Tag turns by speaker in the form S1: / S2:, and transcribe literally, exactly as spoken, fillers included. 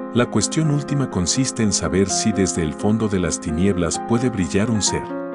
S1: La cuestión última consiste en saber si desde el fondo de las tinieblas puede brillar un ser.